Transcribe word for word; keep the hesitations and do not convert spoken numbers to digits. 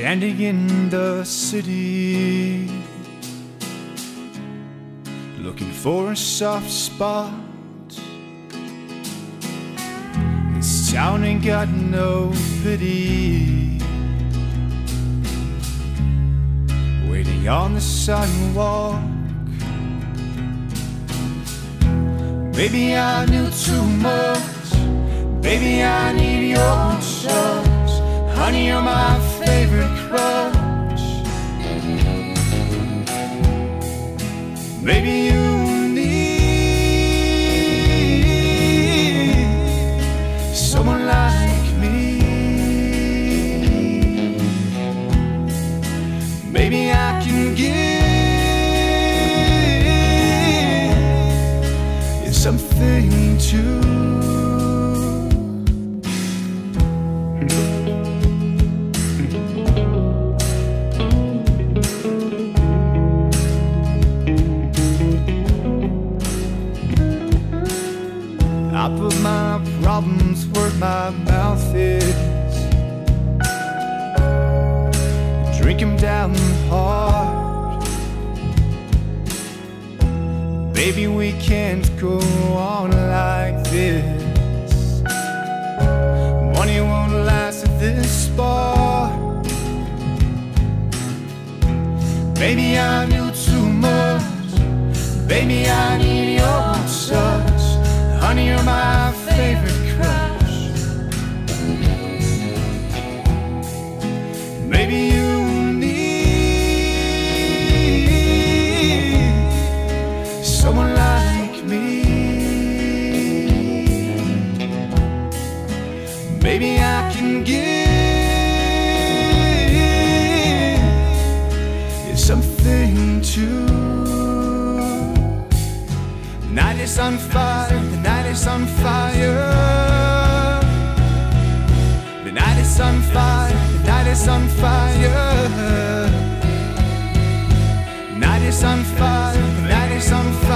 Standing in the city, looking for a soft spot. This town ain't got no pity. Waiting on the sidewalk. Baby, I knew too much. Baby, I need your touch. Honey, you're my favorite crush. Maybe you need someone like me. Maybe I can give you something too. I put my problems where my mouth is. Drink them down hard. Baby, we can't go on like this. Money won't last at this bar. Baby, I knew too much. Baby, I need your touch. Honey, you're my favorite crush. Maybe you need someone like me. Maybe I can give you something too. The night is on fire, the night is on fire. The night is on fire, the night is on fire. The night is on fire, the night is on fire.